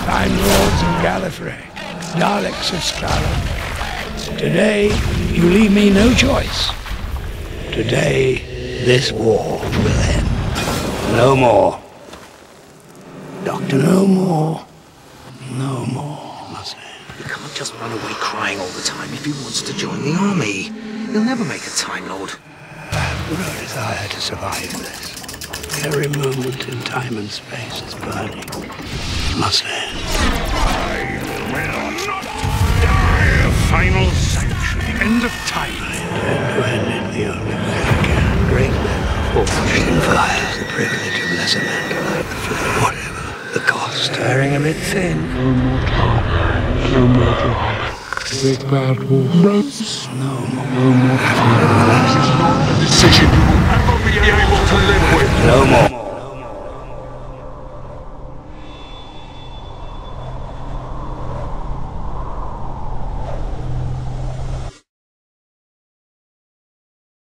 Time Lords of Gallifrey, Daleks of Scarab. Today, you leave me no choice. Today, this war will end. No more. Doctor, no more. No more. It must end. You can't just run away crying all the time if he wants to join the army. He'll never make a Time Lord. I have no desire to survive this. Every moment in time and space is burning. It must end. I will not die. The final sanction. End of time. I intend to end it the only way I can. Great men are forged in fire. The privilege of lesser men to light the flame, whatever the cost. Tearing a bit thin. No more time. No more drama. Big bad wolf. No more. No more time. This is not a decision you will ever be able to live with. No more.